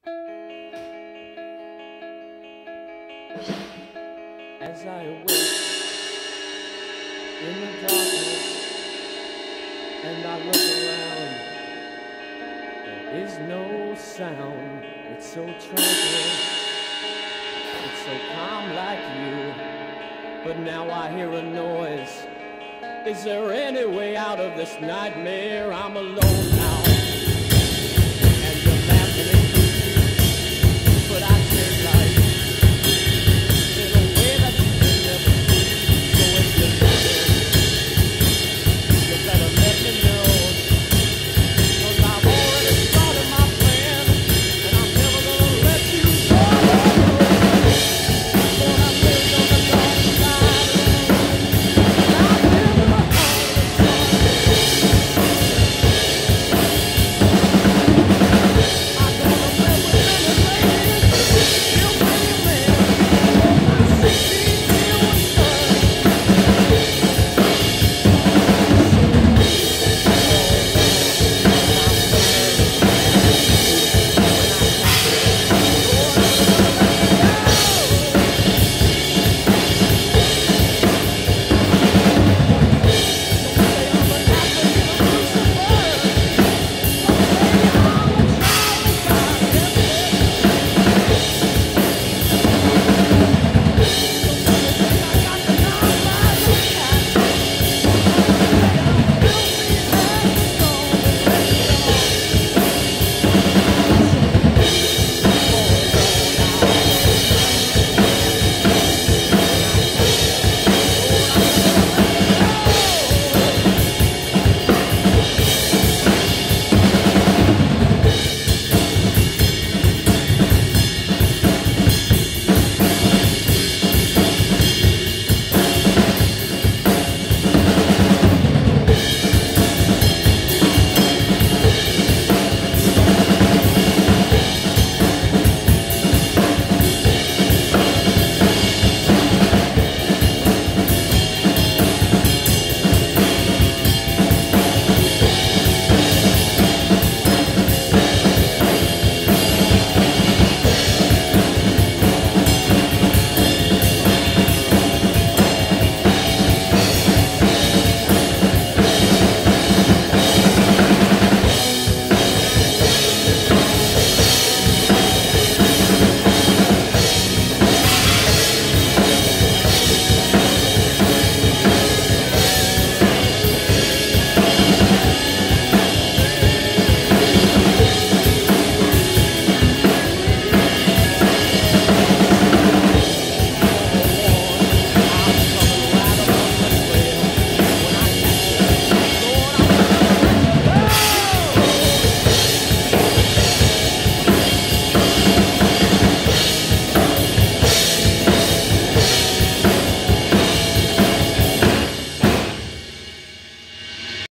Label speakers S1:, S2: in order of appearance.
S1: As I awake in the darkness and I look around, there is no sound. It's so tranquil, it's so calm like you. But now I hear a noise. Is there any way out of this nightmare? I'm alone now.